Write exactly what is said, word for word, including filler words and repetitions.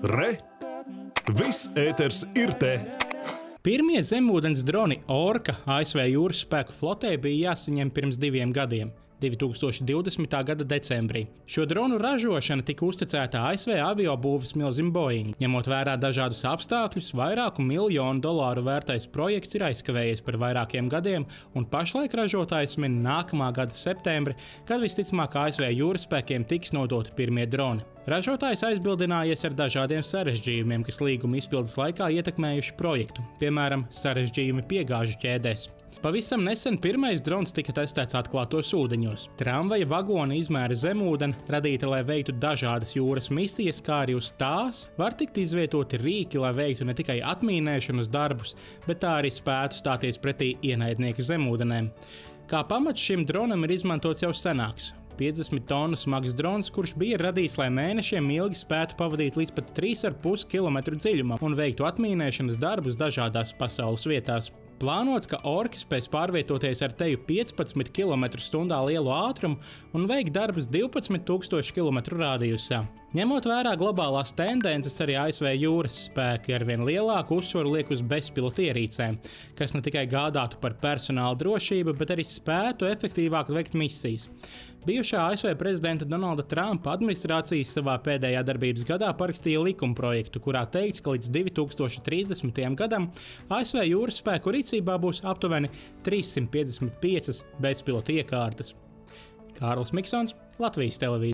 Re! Viss ēters ir te! Pirmie zemūdens droni Orka A S V jūras spēku flotē bija jāsaņem pirms diviem gadiem, divi tūkstoši divdesmitā gada decembrī. Šo dronu ražošana tika uzticēta A S V aviobūves milzim Boeing. Ņemot vērā dažādus apstākļus, vairāku miljonu dolāru vērtais projekts ir aizkavējies par vairākiem gadiem, un pašlaik ražotājs min nākamā gada septembri, kad visticamāk A S V jūras spēkiem tiks nodoti pirmie droni. Ražotājs aizbildinājies ar dažādiem sarežģījumiem, kas līguma izpildes laikā ietekmējuši projektu, piemēram, sarežģījumi piegāžu ķēdēs. Pavisam nesen pirmais drons tika testēts atklātos ūdeņos. Tramvaja vagona izmēra zemūdeni, radīta, lai veiktu dažādas jūras misijas, kā arī uz tās var tikt izvietoti rīki, lai veiktu ne tikai atmīnēšanas darbus, bet tā arī spētu stāties pretī ienaidnieka zemūdenēm. Kā pamats šim dronam ir izmantots jau senāks. piecdesmit tonu smags drons, kurš bija radīts, lai mēnešiem ilgi spētu pavadīt līdz pat trīs ar pus kilometru dziļumam un veiktu atmīnēšanas darbus dažādās pasaules vietās. Plānots, ka Orki spēs pārvietoties ar teju piecpadsmit kilometru stundā lielu ātrumu un veikt darbus divpadsmit tūkstošu kilometru rādījusā. Ņemot vērā globālās tendences, arī A S V jūras spēki arvien lielāku uzsvaru liek uz bezpilotu ierīcēm, kas ne tikai gādātu par personāla drošību, bet arī spētu efektīvāk veikt misijas. Bijušā A S V prezidenta Donalda Trumpa administrācija savā pēdējā darbības gadā parakstīja likumprojektu, kurā teikts, ka līdz divi tūkstoši trīsdesmitajam gadam A S V jūras spēku rīcībā būs aptuveni trīssimt piecdesmit piecas bezpilotu iekārtas. Kārlis Miksons, Latvijas televīzija.